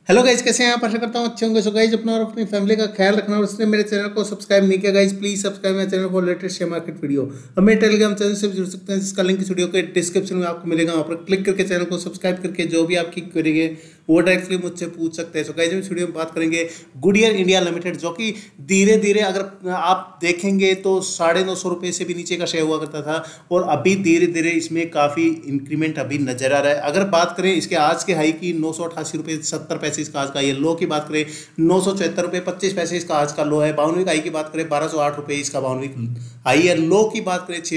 Hello guys, कैसे हैं आप? आशा करता हूँ अच्छे होंगे। सो गाइज, अपना और अपनी फैमिली का ख्याल रखना। और उसने मेरे चैनल को सब्सक्राइब नहीं किया गाइज, प्लीज सब्सक्राइब मेरे channel for latest share market video. और मेरे टेलीग्राम चैनल से भी जुड़ सकते हैं, जिसका लिंक इस वीडियो के डिस्क्रिप्शन में आपको मिलेगा। वहाँ पर क्लिक करके चैनल को सब्सक्राइब करके जो भी आपकी क्वेरी है वो डायरेक्टली मुझसे पूछ सकते हैं। सो गाइज, इस वीडियो में बात करेंगे गुडियर इंडिया लिमिटेड, जो कि धीरे धीरे अगर आप देखेंगे तो 950 रुपये से भी नीचे का शेयर हुआ करता था, और अभी धीरे धीरे इसमें काफ़ी इंक्रीमेंट अभी नजर आ रहा है। अगर बात करें इसके आज के हाई की 988 रुपये 70 पैसे इसका आज का ये लो की बात करें 974 रुपये 25 पैसे इसका आज का लो है। 52वीं हाई की बात करें 1208 रुपये इसका 52वीं हाई है। लो की बात करें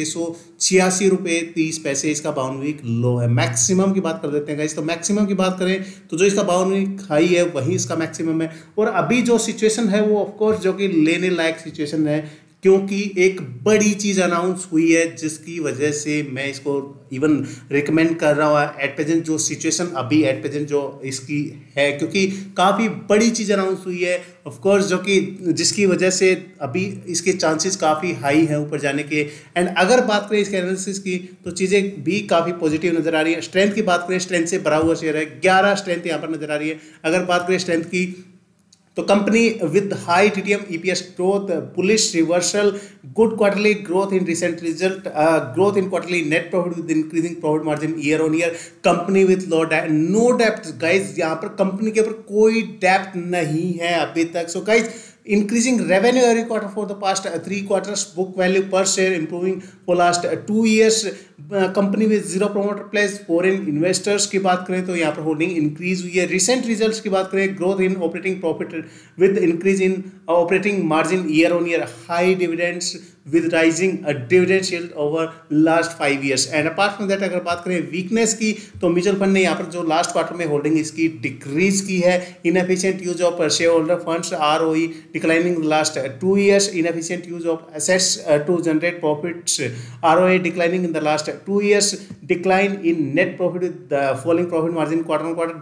686 रुपये 30 पैसे इसका 52वीं लो है। मैक्सिमम की बात कर देते हैं गाइस, तो मैक्सिमम की बात करें तो जो इसका 52वीं हाई है वही इसका मैक्सिमम है। और अभी जो सिचुएशन है वो ऑफकोर्स जो कि लेने लायक सिचुएशन है, क्योंकि एक बड़ी चीज अनाउंस हुई है जिसकी वजह से मैं इसको इवन रिकमेंड कर रहा हूँ एट प्रेजेंट। जो सिचुएशन अभी एट प्रेजेंट जो इसकी है, क्योंकि काफ़ी बड़ी चीज़ अनाउंस हुई है ऑफ कोर्स, जो कि जिसकी वजह से अभी इसके चांसेस काफ़ी हाई हैं ऊपर जाने के। एंड अगर बात करें इसके एनालिसिस की तो चीज़ें भी काफ़ी पॉजिटिव नजर आ रही है। स्ट्रेंथ की बात करें, स्ट्रेंथ से भरा हुआ शेयर है, 11 स्ट्रेंथ यहाँ पर नजर आ रही है। अगर बात करें स्ट्रेंथ की तो company with high TTM EPS growth, bullish reversal, good quarterly growth in recent result, growth in quarterly net profit with increasing profit margin year on year, company with no डेप्ट गाइज। यहाँ पर company के ऊपर कोई डेप्ट नहीं है अभी तक। So guys, increasing revenue every quarter for the past 3 quarters, book value per share improving for last 2 years, company with zero promoter pledge, foreign investors की बात करें तो यहाँ पर होल्डिंग इंक्रीज हुई है। रिसेंट रिजल्ट्स की बात करें, growth in operating profit with increase in operating margin year on year, high dividends with rising dividend yield over last 5 years। And apart from that अगर बात करें वीकनेस की तो म्यूचुअल फंड ने यहाँ पर जो लास्ट क्वार्टर में होल्डिंग इसकी डिक्रीज की है। Inefficient use of share holder funds, ROE declining last 2 years, inefficient use of assets to generate profits, ROE declining in the last 2 years, decline in net profit with the falling profit margin quarter on quarter,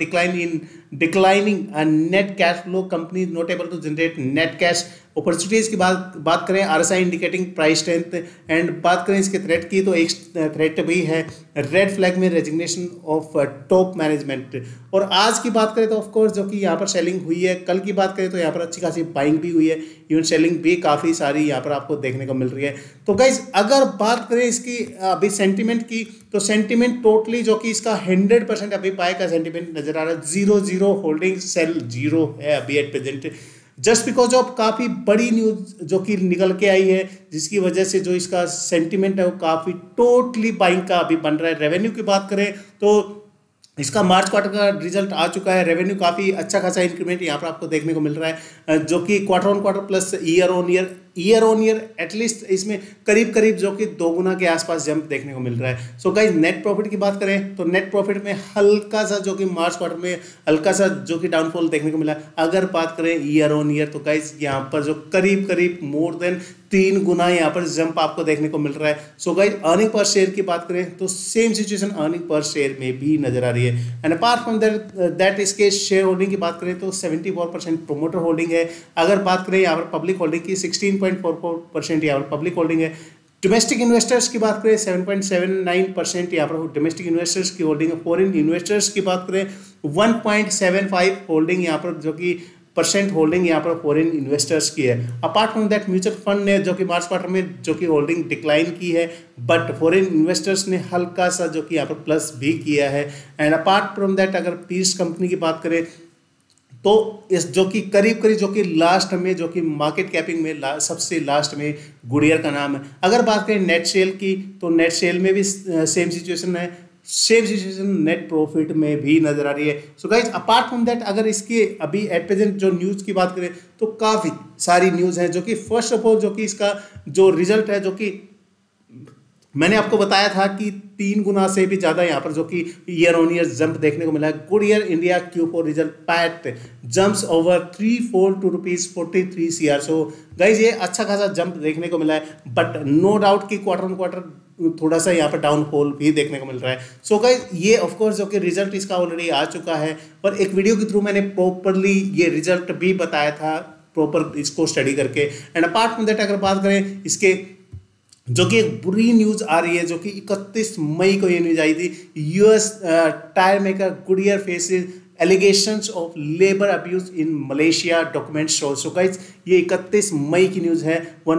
declining net cash flow, company is not able to generate net cash। Opportunities की बात करें, RSI indicating price strength. And बात करें इसके threat की तो एक threat भी है, रेड फ्लैग में रेजिग्नेशन ऑफ टॉप मैनेजमेंट। और आज की बात करें तो ऑफकोर्स जो कि यहाँ पर सेलिंग हुई है। कल की बात करें तो यहाँ पर अच्छी खासी बाइंग भी हुई है, इवन सेलिंग भी काफ़ी सारी यहाँ पर आपको देखने को मिल रही है। तो गाइज, अगर बात करें इसकी अभी सेंटिमेंट की तो सेंटिमेंट टोटली जो कि इसका 100% अभी बाय का सेंटिमेंट नजर आ रहा है। 0 होल्डिंग, सेल 0 है अभी at present, just because of काफ़ी बड़ी न्यूज जो कि निकल के आई है, जिसकी वजह से जो इसका सेंटिमेंट है वो काफ़ी टोटली बाइंग का अभी बन रहा है। रेवेन्यू की बात करें तो इसका मार्च क्वार्टर का रिजल्ट आ चुका है। रेवेन्यू काफ़ी अच्छा खासा इंक्रीमेंट यहाँ पर आपको देखने को मिल रहा है, जो कि quarter on quarter plus year on year at least इसमें करीब करीब जो कि 2 गुना के आसपास जंप देखने को मिल रहा है। सो गाइज, नेट प्रॉफिट की बात करें तो नेट प्रॉफिट में हल्का सा जो कि मार्च क्वार्टर में हल्का सा जो कि डाउनफॉल देखने को मिला है। अगर बात करें ईयर ऑन ईयर तो गाइज यहाँ पर जो करीब करीब मोर देन 3 गुना यहाँ पर जंप आपको देखने को मिल रहा है। सो गाइज, अर्निंग पर शेयर की बात करें तो सेम सिचुएशन अर्निंग पर शेयर में भी नजर आ रही है। एंड अपार्ट फ्रॉम दैट इसके शेयर होल्डिंग की बात करें तो 74% प्रोमोटर होल्डिंग है। अगर बात करें यहाँ पर पब्लिक होल्डिंग की 16.44% यहाँ पर पब्लिक होल्डिंग है। डोमेस्टिक इन्वेस्टर्स की बात करें 7.79% यहाँ पर डोमेस्टिक इन्वेस्टर्स की होल्डिंग है। फॉरेन इन्वेस्टर्स की बात करें 1.75 होल्डिंग यहाँ पर जो कि परसेंट होल्डिंग यहाँ पर फॉरेन इन्वेस्टर्स की है। Apart from that mutual fund ने जो कि मार्च क्वार्टर में जो कि होल्डिंग डिक्लाइन की है, बट फॉरेन इन्वेस्टर्स ने हल्का सा जो कि यहाँ पर प्लस भी किया है। एंड अपार्ट फ्रॉम दैट अगर पीस कंपनी की बात करें तो इस जो कि करीब करीब जो कि लास्ट में जो कि मार्केट कैपिंग में सबसे लास्ट में गुडियर का नाम है। अगर बात करें नेट सेल की तो नेट सेल में भी सेम सिचुएशन है, सेम सिचुएशन नेट प्रॉफिट में भी नजर आ रही है। So guys, apart from that अगर इसके अभी एट प्रेजेंट जो न्यूज़ की बात करें तो काफ़ी सारी न्यूज़ है, जो कि फर्स्ट ऑफ ऑल जो कि इसका जो रिजल्ट है, जो कि मैंने आपको बताया था कि 3 गुना से भी ज़्यादा यहाँ पर जो कि ईयर ऑन ईयर जंप देखने को मिला है। Goodyear India Q4 result PAT jumps over 3-4 to ₹43 CR। So guys, ये अच्छा खासा जंप देखने को मिला है, बट नो डाउट कि क्वार्टर ऑन क्वार्टर थोड़ा सा यहाँ पर डाउनफॉल भी देखने को मिल रहा है। सो गाइज, ये ऑफकोर्स जो कि रिजल्ट इसका ऑलरेडी आ चुका है, और एक वीडियो के थ्रू मैंने प्रॉपरली ये रिजल्ट भी बताया था, प्रॉपर इसको स्टडी करके। एंड अपार्ट फ्रॉम दैट अगर बात करें इसके जो कि एक बुरी न्यूज़ आ रही है, जो कि 31 मई को ये न्यूज़ आई थी, US tyre maker Goodyear faces allegations of labour abuse in Malaysia document show. So guys ये 31 मई की न्यूज़ है। One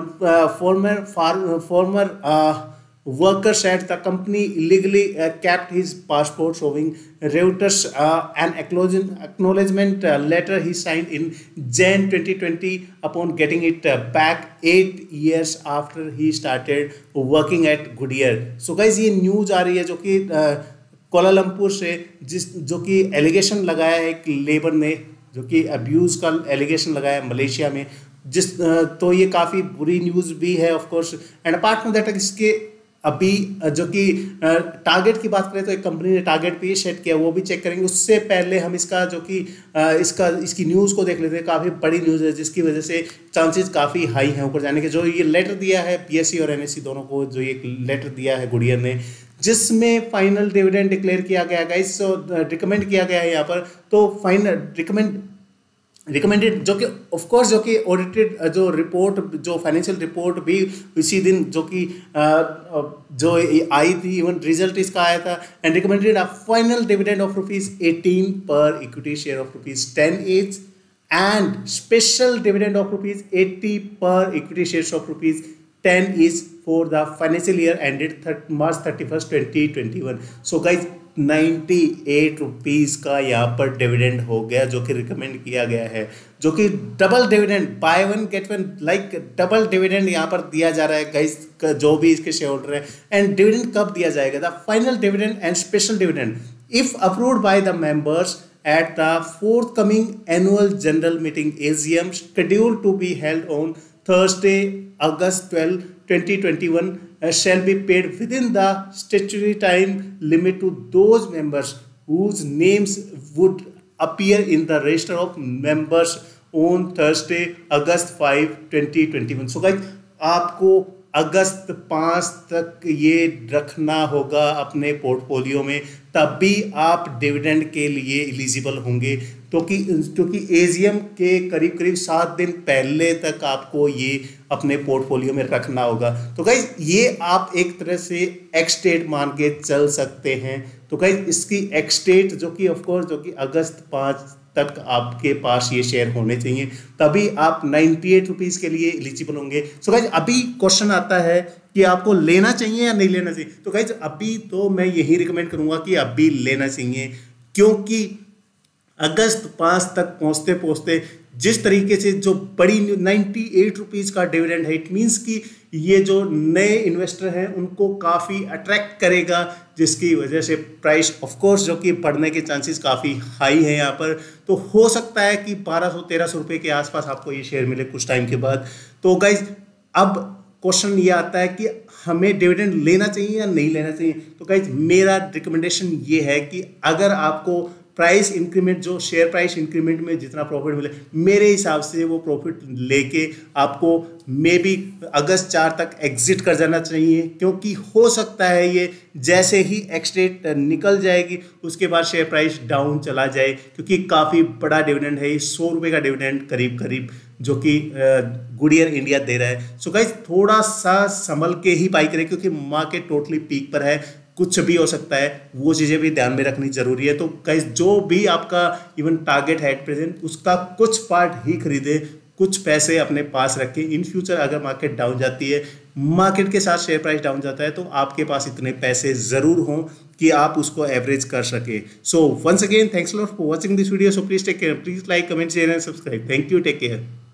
former worker said the company illegally kept his passport, showing Reuters an acknowledgement letter he signed in Jan 2020 upon getting it back 8 years after he started working at Goodyear. So guys ये news आ रही है जो कि Kuala Lumpur से जो कि allegation लगाया है एक लेबर ने, जो कि अब्यूज़ का एलिगेशन लगाया है मलेशिया में, तो ये काफ़ी बुरी न्यूज़ भी है of course. And apart from that इसके अभी जो कि टारगेट की बात करें तो एक कंपनी ने टारगेट भी सेट किया, वो भी चेक करेंगे। उससे पहले हम इसका जो कि इसकी न्यूज़ को देख लेते हैं। काफ़ी बड़ी न्यूज़ है जिसकी वजह से चांसेस काफ़ी हाई हैं ऊपर जाने के। जो ये लेटर दिया है पीएससी और एनएससी दोनों को, जो ये लेटर दिया है गुडियर ने, जिसमें फाइनल डिविडेंड डिक्लेयर किया गया है गाइस, रिकमेंड किया गया है यहाँ पर। तो फाइनल रिकमेंडेड जो कि ऑफ कोर्स जो कि ऑडिटेड जो रिपोर्ट, जो फाइनेंशियल रिपोर्ट भी इसी दिन जो कि जो आई थी, इवन रिजल्ट इसका आया था। And recommended a final dividend of ₹18 per equity share of ₹10 each and special dividend of ₹80 per equity share of ₹10 each for the financial year ended March 31, 2021। सो गाइज 98 रुपीज़ का यहाँ पर डिविडेंड हो गया जो कि रिकमेंड किया गया है, जो कि double dividend, buy one get one, like double dividend यहाँ पर दिया जा रहा है गाइस, जो भी इसके शेयर होल्डर है। एंड डिविडेंड कब दिया जाएगा? The final dividend and special dividend if approved by the members at the forthcoming annual general meeting AGM scheduled to be held on Thursday, August 12, 2021 shall be paid within the statutory time limit to those members whose names would appear in the register of members on Thursday, August 5, 2021। So guys, आपको अगस्त 5 तक ये रखना होगा अपने portfolio में, तभी आप dividend के लिए एलिजिबल होंगे। क्योंकि एजीएम के करीब करीब 7 दिन पहले तक आपको ये अपने पोर्टफोलियो में रखना होगा। तो गाइज ये आप एक तरह से एक्स डेट मान के चल सकते हैं। तो गाइज इसकी एक्स डेट जो कि ऑफकोर्स जो कि अगस्त 5 तक आपके पास ये शेयर होने चाहिए, तभी आप 98 रुपीज़ के लिए एलिजिबल होंगे। सो गाइज अभी क्वेश्चन आता है कि आपको लेना चाहिए या नहीं लेना चाहिए। तो गाइज अभी तो मैं यही रिकमेंड करूंगा कि अभी लेना चाहिए, क्योंकि अगस्त 5 तक पहुंचते पहुंचते जिस तरीके से जो बड़ी 98 रुपीज़ का डिविडेंड है, इट मीन्स कि ये जो नए इन्वेस्टर हैं उनको काफ़ी अट्रैक्ट करेगा, जिसकी वजह से प्राइस ऑफ कोर्स जो कि बढ़ने के चांसेस काफ़ी हाई हैं यहाँ पर। तो हो सकता है कि 1200-1300 रुपये के आसपास आपको ये शेयर मिले कुछ टाइम के बाद। तो गाइज अब क्वेश्चन ये आता है कि हमें डिविडेंड लेना चाहिए या नहीं लेना चाहिए। तो गाइज मेरा रिकमेंडेशन ये है कि अगर आपको प्राइस इंक्रीमेंट, जो शेयर प्राइस इंक्रीमेंट में जितना प्रॉफिट मिले, मेरे हिसाब से वो प्रॉफिट लेके आपको मे बी अगस्त 4 तक एग्जिट कर जाना चाहिए, क्योंकि हो सकता है ये जैसे ही एक्स डेट निकल जाएगी उसके बाद शेयर प्राइस डाउन चला जाए, क्योंकि काफ़ी बड़ा डिविडेंड है ये, 100 रुपये का डिविडेंड करीब करीब जो कि गुडियर इंडिया दे रहा है। सो गाइस थोड़ा सा संभल के ही बाई करें, क्योंकि मार्केट टोटली पीक पर है, कुछ भी हो सकता है, वो चीज़ें भी ध्यान में रखनी जरूरी है। तो गाइस जो भी आपका इवन टारगेट है एट प्रेजेंट, उसका कुछ पार्ट ही खरीदे, कुछ पैसे अपने पास रखें। इन फ्यूचर अगर मार्केट डाउन जाती है, मार्केट के साथ शेयर प्राइस डाउन जाता है, तो आपके पास इतने पैसे ज़रूर हों कि आप उसको एवरेज कर सके। So once again thanks lot for watching this video. So please take care, please like, comment, share and subscribe. Thank you, take care.